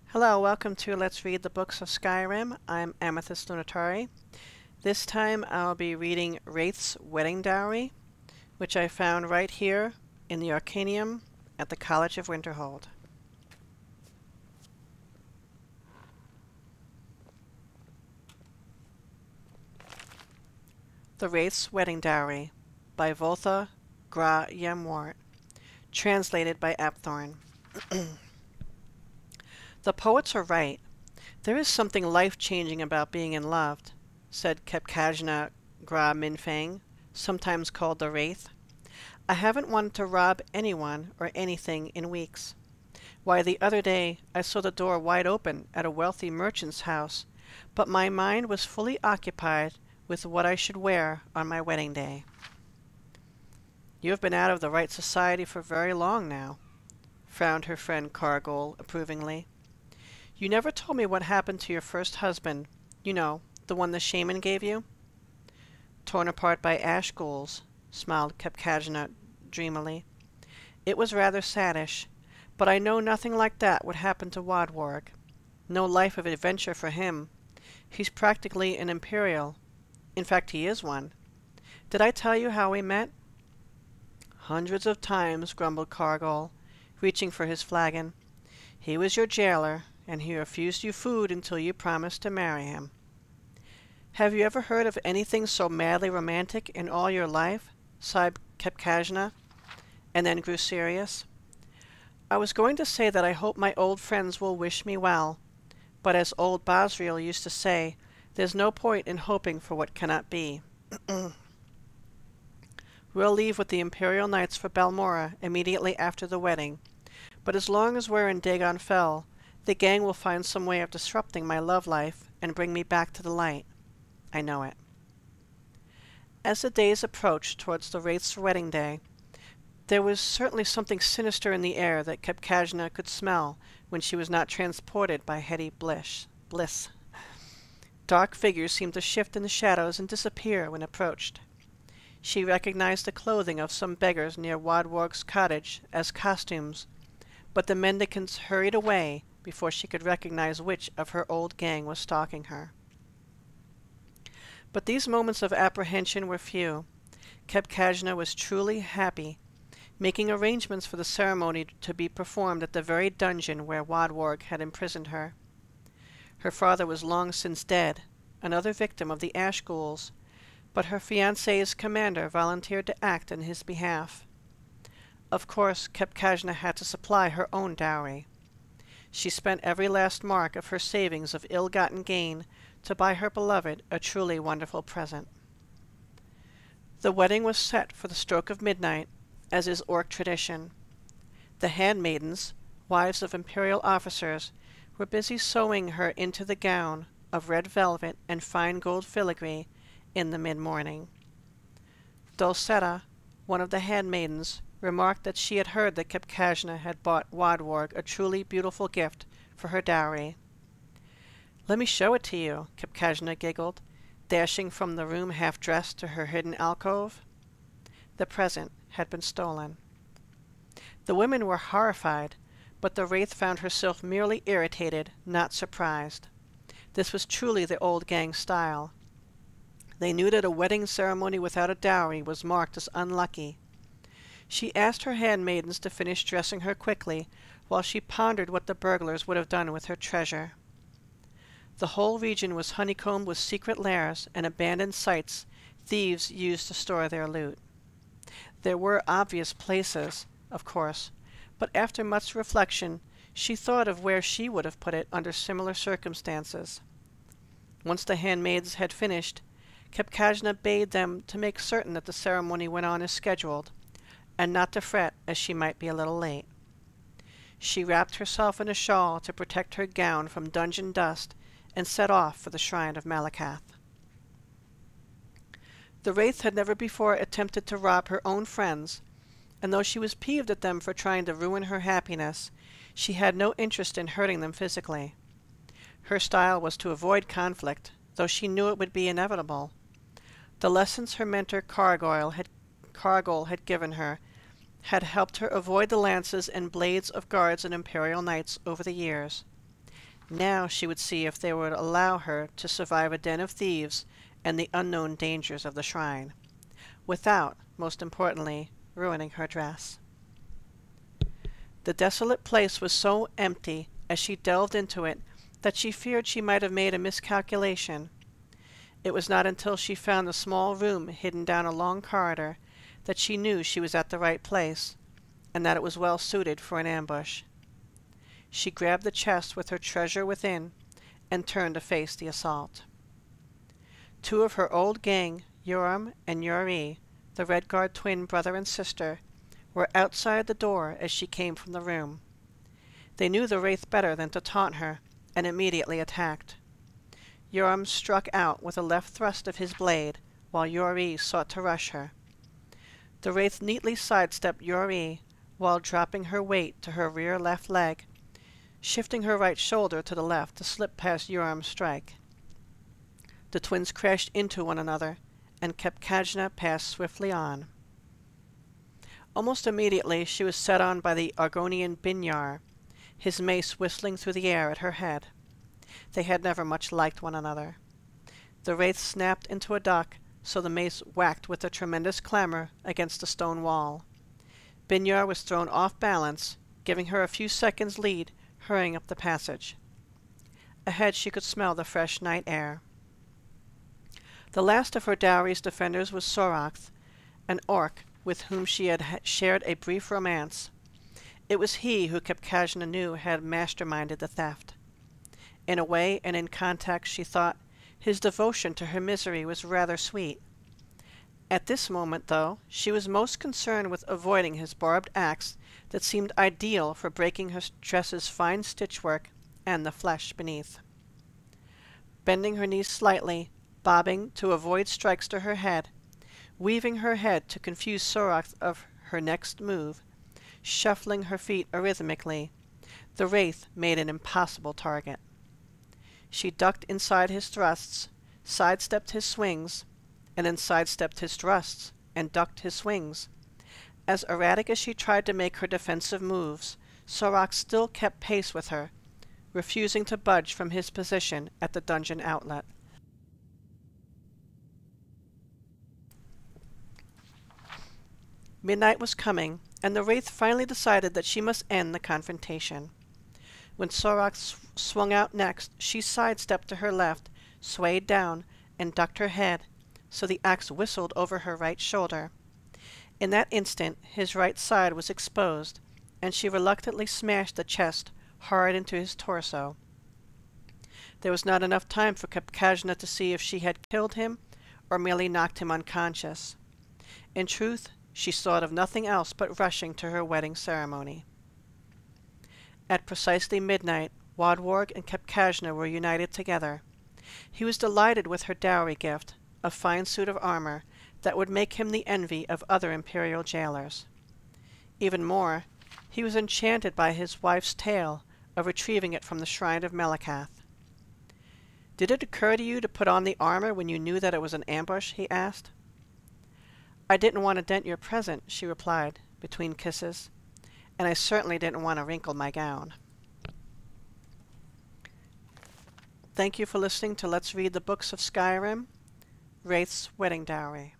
Hello, welcome to Let's Read the Books of Skyrim. I'm Amethyst-Lunitari. This time I'll be reading Wraith's Wedding Dowry, which I found right here in the Arcanaeum at the College of Winterhold. The Wraith's Wedding Dowry by Voltha Gra Yemwart, translated by Apthorn. The poets are right. There is something life-changing about being in love, said Kepkajna Gra Minfang, sometimes called the Wraith. I haven't wanted to rob anyone or anything in weeks. Why, the other day I saw the door wide open at a wealthy merchant's house, but my mind was fully occupied with what I should wear on my wedding day. You have been out of the right society for very long now, frowned her friend Cargol approvingly. You never told me what happened to your first husband, you know, the one the shaman gave you. Torn apart by ash ghouls, smiled Kepkajna dreamily. It was rather saddish, but I know nothing like that would happen to Wadwarg. No life of adventure for him. He's practically an Imperial. In fact, he is one. Did I tell you how we met? Hundreds of times, grumbled Cargol, reaching for his flagon. He was your jailer, and he refused you food until you promised to marry him. Have you ever heard of anything so madly romantic in all your life? Sighed Kepkajna, and then grew serious. I was going to say that I hope my old friends will wish me well, but as old Basriel used to say, there's no point in hoping for what cannot be. We'll leave with the Imperial Knights for Balmora immediately after the wedding, but as long as we're in Dagon Fell, the gang will find some way of disrupting my love life and bring me back to the light. I know it. As the days approached towards the Wraith's wedding day, there was certainly something sinister in the air that Kepkajna could smell when she was not transported by heady bliss. Dark figures seemed to shift in the shadows and disappear when approached. She recognized the clothing of some beggars near Wadwarg's cottage as costumes, but the mendicants hurried away before she could recognize which of her old gang was stalking her. But these moments of apprehension were few. Kepkajna was truly happy, making arrangements for the ceremony to be performed at the very dungeon where Wadwarg had imprisoned her. Her father was long since dead, another victim of the ash ghouls, but her fiancé's commander volunteered to act in his behalf. Of course, Kepkajna had to supply her own dowry. She spent every last mark of her savings of ill-gotten gain to buy her beloved a truly wonderful present. The wedding was set for the stroke of midnight, as is Orc tradition. The handmaidens, wives of Imperial officers, were busy sewing her into the gown of red velvet and fine gold filigree in the mid-morning. Dulcetta, one of the handmaidens, remarked that she had heard that Kepkajna had bought Wadwarg a truly beautiful gift for her dowry. Let me show it to you, Kepkajna giggled, dashing from the room half-dressed to her hidden alcove. The present had been stolen. The women were horrified, but the Wraith found herself merely irritated, not surprised. This was truly the old gang style. They knew that a wedding ceremony without a dowry was marked as unlucky. She asked her handmaidens to finish dressing her quickly, while she pondered what the burglars would have done with her treasure. The whole region was honeycombed with secret lairs and abandoned sites thieves used to store their loot. There were obvious places, of course, but after much reflection, she thought of where she would have put it under similar circumstances. Once the handmaids had finished, Kepkajna bade them to make certain that the ceremony went on as scheduled, and not to fret as she might be a little late. She wrapped herself in a shawl to protect her gown from dungeon dust and set off for the shrine of Malakath. The Wraith had never before attempted to rob her own friends, and though she was peeved at them for trying to ruin her happiness, she had no interest in hurting them physically. Her style was to avoid conflict, though she knew it would be inevitable. The lessons her mentor Cargol had given her had helped her avoid the lances and blades of guards and Imperial knights over the years. Now she would see if they would allow her to survive a den of thieves and the unknown dangers of the shrine, without, most importantly, ruining her dress. The desolate place was so empty as she delved into it that she feared she might have made a miscalculation. It was not until she found the small room hidden down a long corridor that she knew she was at the right place, and that it was well suited for an ambush. She grabbed the chest with her treasure within, and turned to face the assault. Two of her old gang, Yoram and Yuri, the Redguard twin brother and sister, were outside the door as she came from the room. They knew the Wraith better than to taunt her, and immediately attacked. Yoram struck out with a left thrust of his blade, while Yuri sought to rush her. The Wraith neatly sidestepped Yuri, while dropping her weight to her rear left leg, shifting her right shoulder to the left to slip past Yoram's strike. The twins crashed into one another, and Kajna passed swiftly on. Almost immediately she was set on by the Argonian Binyar, his mace whistling through the air at her head. They had never much liked one another. The Wraith snapped into a duck, so the mace whacked with a tremendous clamor against a stone wall. Binyar was thrown off balance, giving her a few seconds' lead, hurrying up the passage. Ahead she could smell the fresh night air. The last of her Dowry's defenders was Sorath, an orc with whom she had shared a brief romance. It was he who Kajna knew had masterminded the theft. In a way, and in context, she thought, his devotion to her misery was rather sweet. At this moment, though, she was most concerned with avoiding his barbed axe that seemed ideal for breaking her dress's fine stitchwork and the flesh beneath. Bending her knees slightly, bobbing to avoid strikes to her head, weaving her head to confuse Sorath of her next move, shuffling her feet arrhythmically, the Wraith made an impossible target. She ducked inside his thrusts, sidestepped his swings, and then sidestepped his thrusts and ducked his swings. As erratic as she tried to make her defensive moves, Sorath still kept pace with her, refusing to budge from his position at the dungeon outlet. Midnight was coming, and the Wraith finally decided that she must end the confrontation. When Sorath swung out next, she sidestepped to her left, swayed down, and ducked her head, so the axe whistled over her right shoulder. In that instant, his right side was exposed, and she reluctantly smashed the chest hard into his torso. There was not enough time for Kajna to see if she had killed him or merely knocked him unconscious. In truth, she thought of nothing else but rushing to her wedding ceremony. At precisely midnight, Wadwarg and Kajna were united together. He was delighted with her dowry gift, a fine suit of armor that would make him the envy of other imperial jailers. Even more, he was enchanted by his wife's tale of retrieving it from the shrine of Melikath. "Did it occur to you to put on the armor when you knew that it was an ambush?" he asked. "I didn't want to dent your present," she replied, between kisses, "and I certainly didn't want to wrinkle my gown." Thank you for listening to Let's Read the Books of Skyrim, Wraith's Wedding Dowry.